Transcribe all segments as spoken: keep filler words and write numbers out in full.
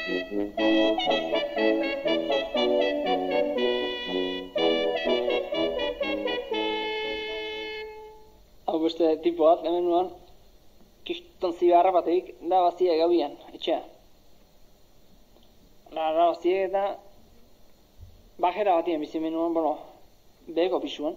Hau beste tipo bat, hemen nuan, kiston zigarra bateik, da bazia gabian, etxea. Da, da bazia eta bajera batien bizi menuan, bueno, beheko pisuan.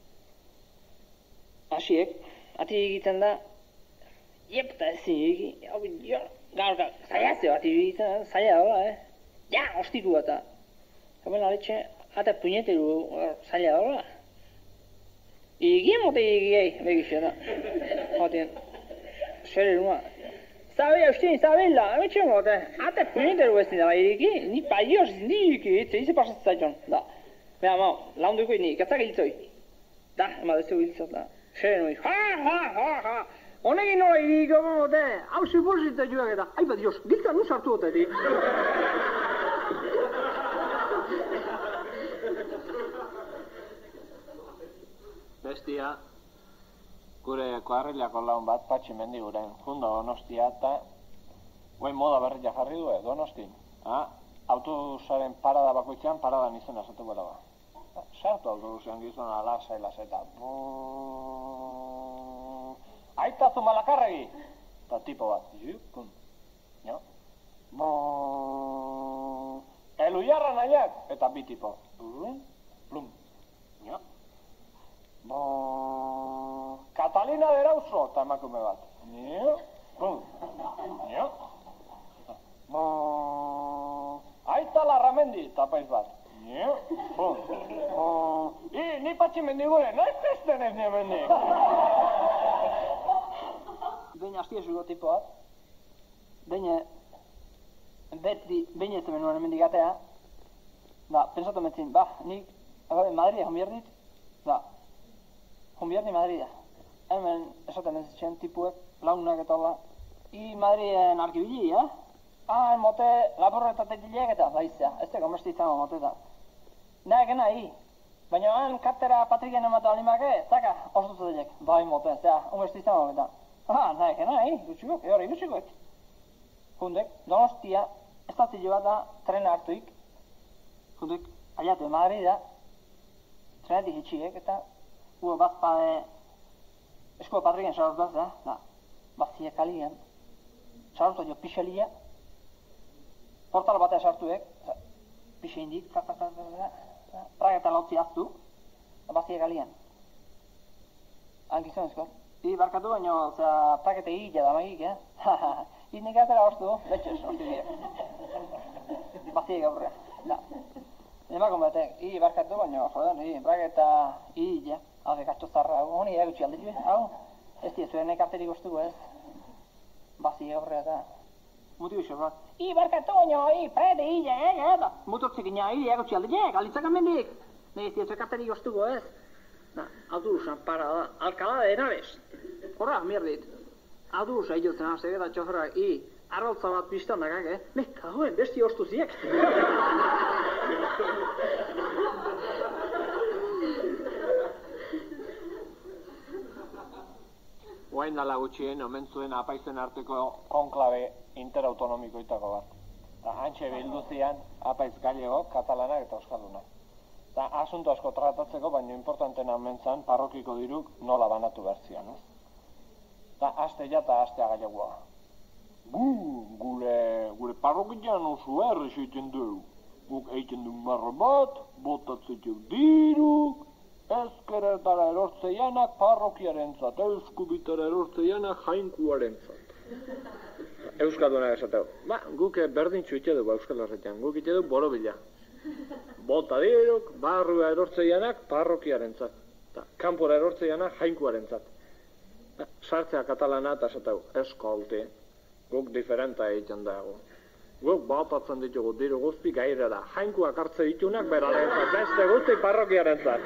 Asiek, ati egiten da, iep, eta ezin egin, hau jo, gaur, gaur, zaiazio ati egiten da, zaila dola, eh? Ja, ostiku eta. Hemen aletxe, ata puñeteru zaila dola. Igien mote igiei, begixo da. Jotien, xere nua. Zabela, ustien, zabela, emetxe mote. Ata puñeteru ez nida, igi, ni paioz, ni igi, itse, ize pasatzen zaiton, da. Beha, mau, launduko ni, katzak hiltzoi. Da, ema dezu hiltzot, da. Xere nui, ha, ha, ha, ha. Honekin nola iriko mote, hau ziburzita joak eta, aipa dios, giltza nu sartu otetik. Bestia, gure koarrilako laun bat, Patxi Mendiguren, jundo Donostia, eta guen moda berria jarri du, Donostin. Ha? Autobusaren parada bakoitzean, paradan izena esatu bera ba. Sartu autobusean gizona, lasa, lasa, eta aitazu Malakarregi! Eta tipo bat, jupun, jo? Eluiarra nahiak, eta bi tipo, blum, blum, jo? Catalina de Erauso, eta emakume bat. Nio, blum, nio? Aita Larramendi, eta paiz bat. Nio, blum. I, ni Patxi Mendiguren, nahi zesten ez nio mendik. Behin astiezuko tipo bat. Behin, beti, behin ez menuen hemendik atea. Da, pensatu metzin, ba, nik, agabe, Madrid egon behar dit, da, Junbierni Madrida. Hemen esaten ez zen tipuek, launak eta hola. I Madriden arkibili, eh? Ah, mote, laborretatek dilek eta baizea. Ez teko mesti izango mote eta. Nahi, nahi. Baina han kartera Patriken ematu alimake, zaka, ostutu dilek. Bai mote, zera, umesti izango eta. Ah, nahi, nahi, gutxikok, eori gutxikok. Jundek, Donostia, estazio bat da, trena hartuik. Jundek, aliatu Madrida, trenetik itxiek eta Ue bazpade esko Patriken sarortaz, da, da, bazia kalian, sarortu jo pixelia, portal batea sartuek, pixe indik, praga eta lautzi aztu, bazia kalian. Hankizan eskor. I barkatu baino, zera, prakete higila da magik, eh? Hitnik atera hortu, betxez, hortu dira. Bazia gaurrea, da. Emakon batek, i barkatu baino, joder, i praketa higila. Hau, gatxo zarra, honi eragutxi alde joe, hau, ez dira zuen ekarterik ostugu ez. Bazi gaurrea eta mutu iso bat. I, barkatu baino, i, prete, i, ja, ja, eta mutortzik ina, i, eragutxi alde joe, galitzak amendik. Ne, ez dira zuen ekarterik ostugu ez. Da, autobusan para da, Alcalá de Henares. Horra, mierdit. Autobusa iotzen hasek eta txoferak, i, arrautza bat piztan dakak, eh? Ne, kagoen, besti ostu ziek. Guain dala gutxien, omen zuen apaizen arteko konklabe interautonomikoitako bat. Eta hantxe bildu zian apaiz gallego, katalanak eta euskaldunak. Eta asunto asko tratatzeko, baina importantena omen zan parrokiko diruk nola banatu behar zian, ez? Eta aste ja eta astea gallegoa. Gu, gure, gure parrokian oso erre egiten dugu. Guk egiten du marra bat, botatzeko diruk, ezkeretara erortzeianak parrokiaren zat, euskubitara erortzeianak jainkuaren zat. Euskaldunak esateu. Ba, guk berdintxu ite du, ba, Euskal Herretan, guk ite du borobila. Bota diruk, barrua erortzeianak parrokiaren zat. Ta, kanpora erortzeianak jainkuaren zat. Sartzea katalana eta esateu, eskolte, guk diferenta egiten dago. Guk batatzen ditugu diru guzti gaire da. Jainkuak hartze ditunak beraren zat, beste guzti parrokiaren zat.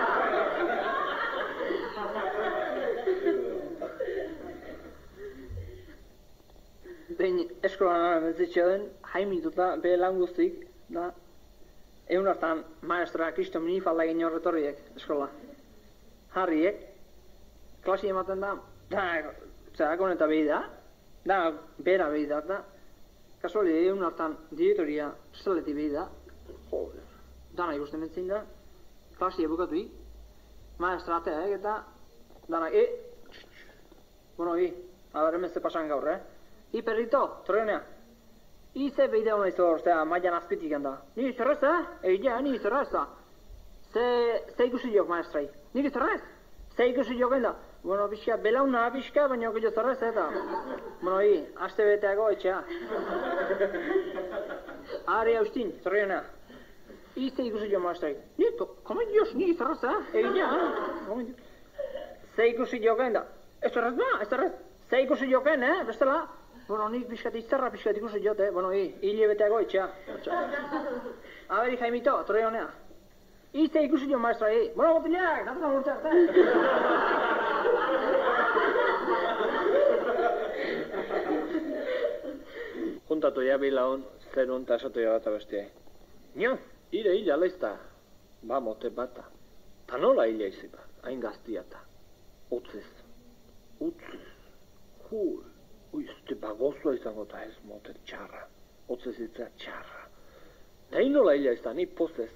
Behin eskolan bezitxe den, jaimituta bere lan guztik, da, egun hartan maestra Kristo minifalda egin horretorriek eskola. Harriek, klasi ematen da, da, zera, koneta behi da, da, bera behi da, da, kasuali egun hartan direktoria saletik behi da. Joder, dana ikusten bentzin da. Klasia bukatu hi. Maestra atea, eta dana, e... Bueno, hi, a ver, hemen ze pasan gaur, eh? I, perrito, torreonea. I, ze behi da hona izo, ostea, maian azpitik handa. Ni zerrez, eh? Egia, ni zerrez da. Ze, ze ikusi jok, maestrai. Niri zerrez? Ze ikusi jok enda. Bueno, pixka, belauna pixka, baina okillo zerrez, eta... Bueno, hi, aste beteago etxea. Ari haustin, torreonea. I, ze ikusi jok, maestrai. Ni, komen dios, ni zerrez, eh? Egia, eh? Ze ikusi jok enda. Ez zerrez ba, ez zerrez. Ze ikusi joken, eh? Bestela, bueno, nik pixkat izterra pixkat ikusi jote, bueno, hi, hile beteago etxea. Aberi, Jaimito, torre honea. I, ze ikusi jo, maestra, hi. Bueno, botileak, datutan urteak, eh? Juntatu ja bilaun, zerun eta esatu ja bata bestia. Nio, ire hila leizta. Ba, mote bata. Ta nola hila izipa, hain gaztiata. Utziz. Utziz. Hui, uizte bagozoa izango eta ez mote txarra. Utziz itzea txarra. Ta hin nola hila izan, ni pozez.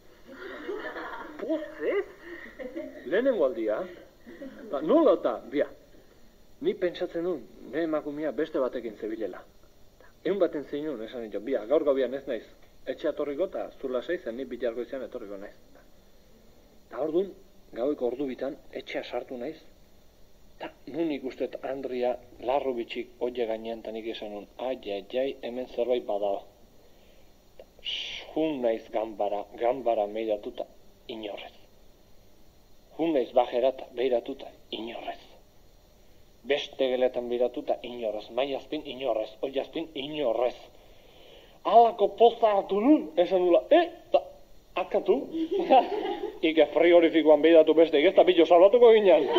Pozez? Lehenengo aldia. Ta nola eta, bia. Ni pentsatzen nun, ne emakumia beste batekin zebilela. Egun baten zein nun, esan nintzen, bia, gaur gaubian ez naiz. Etxe atorriko eta zula seizen, ni bilargo izan etorriko naiz. Ta orduan, gaueko ordu bitan, etxea sartu naiz. Ta nun ikustet Andria larru bitxik oie gainean ta nik esan nun, ai, ai, ai, hemen zerbait badao. Jun naiz gambara, gambara meiratuta, inorrez. Jun naiz bajerata, beiratuta, inorrez. Beste geletan beiratuta, inorrez. Maiazpin, inorrez. Oiazpin, inorrez. Alako poza hartu nun, esan nula, e, ta, akatu. Ike friorifikoan beiratu beste, ez da billo salbatuko ginen.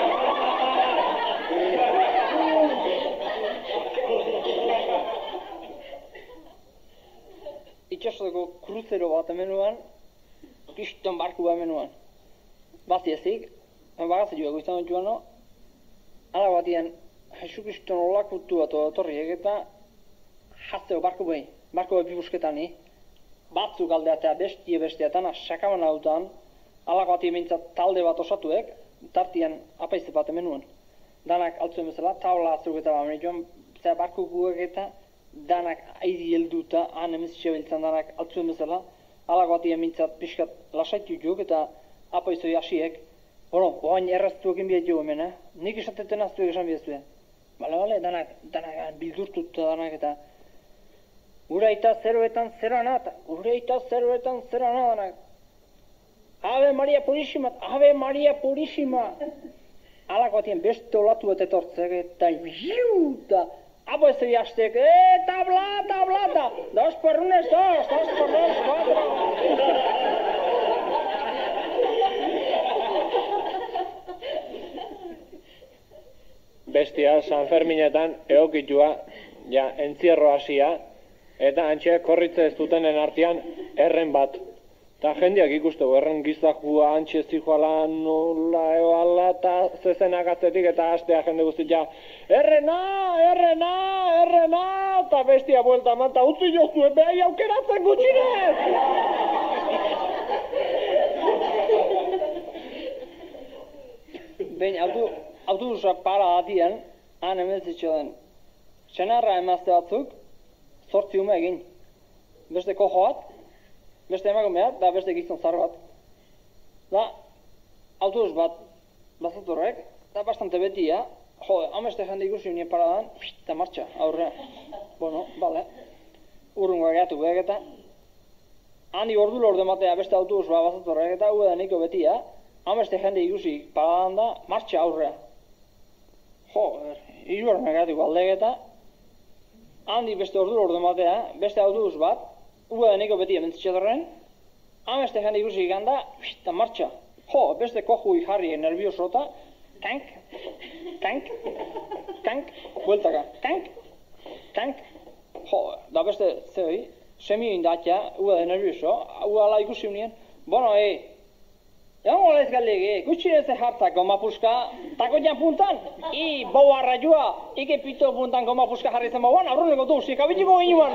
Itxasoteko kruzero bat emenuan, kiston barku bat emenuan. Bazi ezik, bagazi joako izan dut joan no, ala batien, Jesu Kriston olakutu bat otorriek eta jazteo barku behi, barku behi bibusketan ni, batzuk aldeatea bestie besteatan, sakaman hautan, ala batien behintzat talde bat osatuek, tartian apaize bat emenuan. Danak altzuen bezala, taula azuruk eta bamene joan, zera barku guek eta danak aidi helduta, han emezitxe beltzan danak altzuen bezala, ala batien behintzat pixkat lasaitu jok eta apaizoi hasiek, bueno, oain erraztuekin biet jo hemen, eh? Nik esateten aztuek esan bidezue. Bale, bale, danak, danak bildurtuta danak eta uraita zeroetan zerana, eta uraita zeroetan zerana danak. Ave Maria Purísima, Ave Maria Purísima. Alako batien beste olatu bat etortzek eta biuta, abo ez egi hastek, e, tabla, tabla, ta, dos por un es dos, dos por dos, cuatro. Bestia San Ferminetan eokitua, ja, entzierro hasia, eta antxe korritze ez dutenen artean erren bat. Ta jendeak ikustegu, erren gizakua antxe zijoala nola eoala eta zezenak atzetik eta hastea jende guztit ja, errena, errena, errena, eta bestia buelta eman, eta utzi jozue, behai aukeratzen gutxinez! Behin, autobusa para atien, han emetzitxo den, senarra emazte batzuk, zortzi ume egin. Beste kojo bat, beste emakumeat, da beste gizon zar bat. Da, autobus bat, bazatorrek, da bastante betia, jode, ameste jende ikusi unien paradan, eta martxa, aurrea. Bueno, bale, urrungoa gehiatu behar eta, handi ordu lorde matea beste autobus bat bazatorrek eta ue da niko betia, ameste jende ikusi paradan da, martxa, aurrea. Joder, iruaren gehiatu galdek eta, handi beste ordu lorde matea, beste autobus bat, ue da niko betia mentzitxatorren, ameste jende ikusi ganda, eta martxa. Jo, beste kojui jarri nerviosota, tank, tank, tank, bueltaka, tank, tank. Jo, da beste, zehoi, semi indatia, ue da nervioso, ue ala ikusi unien, bueno, e, Egon gola ez galdege, gutxinez jartzak goma puska, tako jan puntan, i boa rajua, ike pito puntan goma puska jarri zen bauan, aurruneko du, zikabitiko ginuan.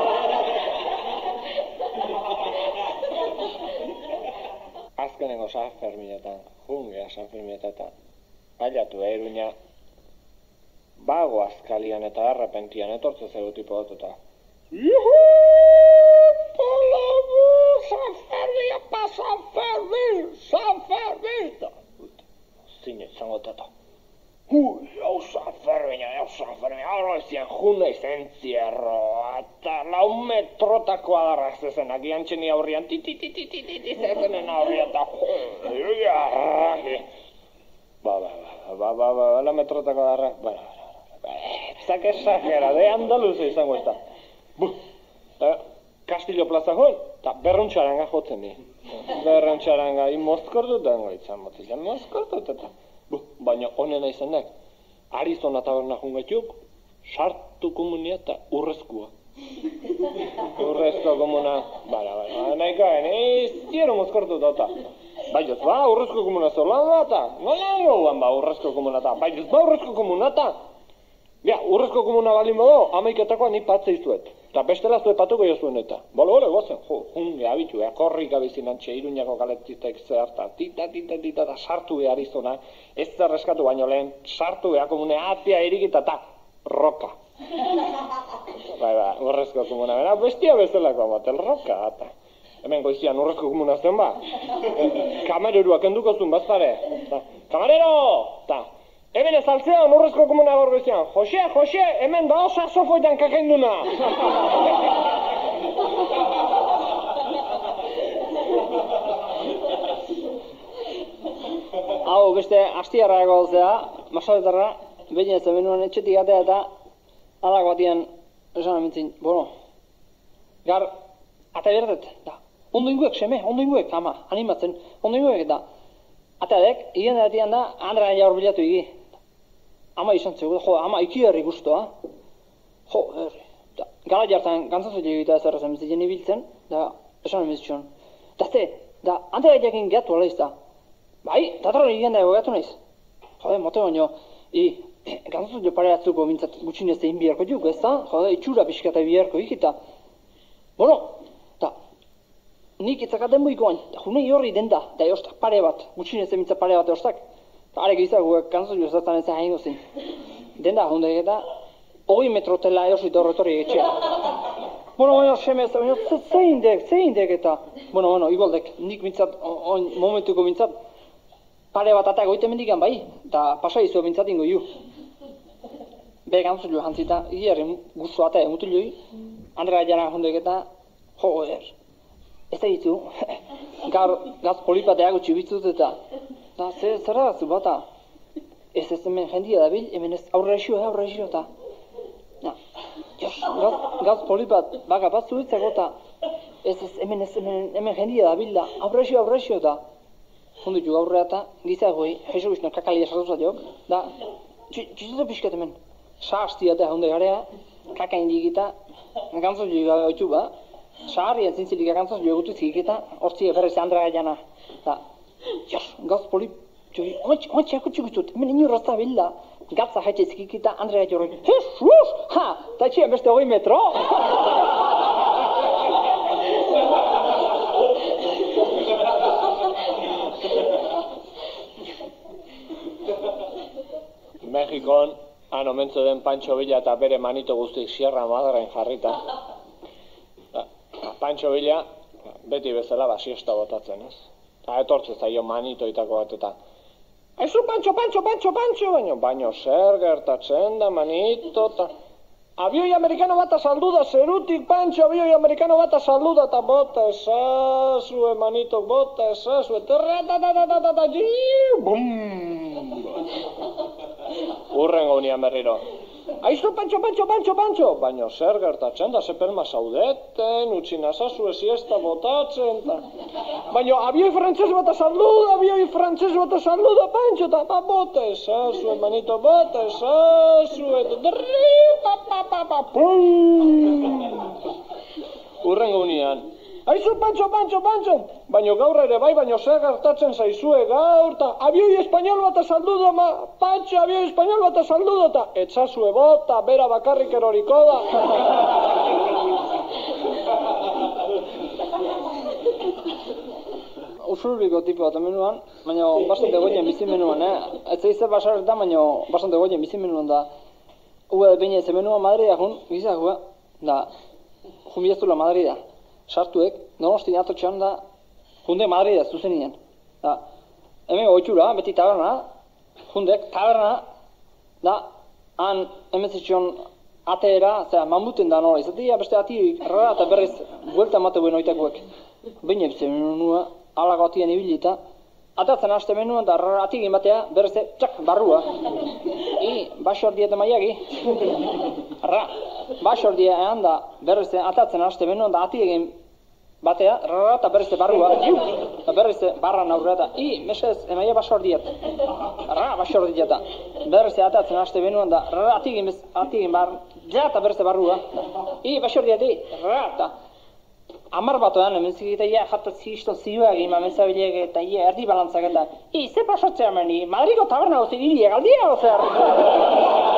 Azkenengo San Ferminetan, jungea San Ferminetan, ailatu Iruña, bago azkalian eta arrepentian etortze zego tipo datuta. Juhu! Palabu! San Fermin! Apa San Fermin! San Fermin! Zine izango tata. Hui, hau San Fermin, hau San Fermin, hau izan juna izan zierro, eta lau metrotako adarra zezenak, iantxeni aurrian, titititititi zezenen aurrian, eta hui, ba, ba, ba, ba, ba, ba, lau metrotako adarra, ba, ezak esagera, de Andaluze izango ez da. Buh, Castillo Plaza joan, eta berruntxaranga jotzen ni. Berruntxaranga, mozkortu dengo izan, motizian mozkortu eta. Buh, baina honena izan nek, Arizona taberna jungatuk, sartu komunia eta urrezkua. Urrezko komuna, bara, bara, nahiko, ez zero mozkortu dota. Baina ez ba, urrezko komuna zolan data, nola goguan ba, urrezko komuna eta, baina ez ba, urrezko komuna eta. Ja, urrezko komuna balin bado, amaiketakoa ni patze izuet. Eta bestela zue patuko jo zuen eta. Bolo, bolo, gozen, jo, junge abitu, ea, korrik abizin antxe, Iruñako galetiztek zeharta, tita, tita, tita, eta sartu behar izona, ez zer reskatu baino lehen, sartu behar komune, atea irikita, eta roka. Bai, bai, urrezko komuna, bera, bestia bezalako amatel, roka, eta. Hemen goizian urrezko komuna zen ba, kamereruak enduko zuen bazpare, kamerero, eta. Hemen ez altzean urrezko komuna gaur goizian. Jose, Jose, hemen da osa sofoitan kakainduna. Hau, beste, astiarra egozea, masabetarra, behin ez hemen etxetik atea eta alako batian esan amintzin, bueno, gar, ata berdet, da, ondo inguek, seme, ondo inguek, ama, animatzen, ondo inguek, da, atadek, igen datian da, Andrea jaur bilatu igi. Ama izan zego, jo, ama iki herri guztua. Jo, herri. Gala jartan, gantzazu egita ez errazen bizitzen ibiltzen, da, esan emizitzen. Da, ze, da, Andrea jakin gehatu ala izta. Bai, datarro igen dago gehatu naiz. Jode, mote baino, i, gantzazu jo pare atzuko mintzat gutxinez egin biharko juk, ez da? Jode, itxura pixkata biharko ikita. Bueno, da, nik itzakaten buikoan, junei horri den da, da eostak pare bat, gutxinez egin pare bat eostak. Arek izaguek gantzazu jo zertan ez hain gozin. Den da, hundek eta, hogei metrotela eosit horretorri etxea. Bueno, bueno, semez, zein dek, zein dek eta, bueno, bueno, igualdek, nik mintzat, on, momentuko mintzat, pare bat atak goite mendikan bai, eta pasa izu mintzat ingo ju. Be gantzazu jo jantzita, hierren guztu atak emutu joi, Andrea jana hundek eta, joder, ez da ditu, gar, gaz polipatea gutxi bitzut eta, da, zer da zu bata, ez ez hemen jendia dabil, hemen ez aurra esio, aurra esio eta, na, jos, gaz, gaz polipat, baka bat zuitzako eta, ez ez hemen ez hemen, hemen jendia dabil da, aurra esio, aurra esio eta, hundu juk aurrea eta, gizagoi, jesu bizno kakalia sartu jok, da, txizuzo pixkat hemen, saastia eta hunde garea, kaka indigita, gantzo juk gautu ba, saharrian zintzilik gantzo juk gutuz eta, hortzi eferrez Andrea jana, da, jos, gaz polip, joi, ontsi akutsi guztut, hemen inu rosta bilda, gatza haitxe zikikita, Andrea joroi, Jesus, ha, ta etxea beste hogei metro. Mexikon, han omentzu den Pancho Villa eta bere manito guztik Sierra Madrean jarrita. Pancho Villa, beti bezala basiesta botatzen, ez? Eta etortze zaio manitoitako bat eta Aizu, Pancho, Pancho, Pancho, Pancho, baino, baino zer gertatzen da manito eta abioi amerikano bat azaldu da, zerutik, Pancho, abioi amerikano bat azaldu da eta bota esazue, manitok, bota esazue, terratatatatatatata, bum! Urrengo unian berriro. Aizu, Pancho, Pancho, Pancho, Pancho! Baina zer gertatzen da, zepelma zaudeten, utzi nazazue siesta botatzen, ta... Baina abioi frantzes bat azaldu da, abioi frantzes bat azaldu da, Pancho, eta pa, bota esazue, manito, bota esazue, drri, pa, pa, pa, pa, pum! Urrengo unian, Aizu, Pantxo, Pantxo, Pantxo! Baina gaur ere bai, baina zer gertatzen zaizue gaur, ta abioi espainol bat azaldu da, ma, Pantxo, abioi espainol bat azaldu da, ta etzazue bota, bera bakarrik eroriko da. Usurriko tipo bat menuan, baina bastante goien bizi menuan, eh? Ez zeize basarretan, baina bastante goien bizi menuan da. Ue, baina ez menuan Madrida jun, gizak, ue, da, jun bideztula Madrida. Sartuek, donosti atotxean da, junde Madrida zuzenien. Da, hemen goitxura, beti taberna, jundek taberna, da, han emezitxon ateera, zera, mamuten da nola izatea, beste ati errara eta berriz buelta emate buen oitakuek. Baina ebze menua, alago atien ibilita, atatzen haste menuan da errara ati egin batea, berriz, txak, barrua. I, baso ardia eta maiagi. Arra, baso ardia ean da, berriz, atatzen haste menuan da ati egin batea, rara eta berriz barrua, eta berriz barran aurrera eta, i, mesez, emaia baso ardiat. Rara, baso ardiat da. Berriz atatzen haste benuan da, rara, atigin, atigin bar, ja eta berriz barrua. I, baso ardiat, i, rara, eta amar batoan, hemen zikita, ja, jata zizto zioak ima, menzabileak eta, ja, erdi balantzak eta, i, ze pasotzea meni, Madriko taberna gozik, iriek aldia gozer.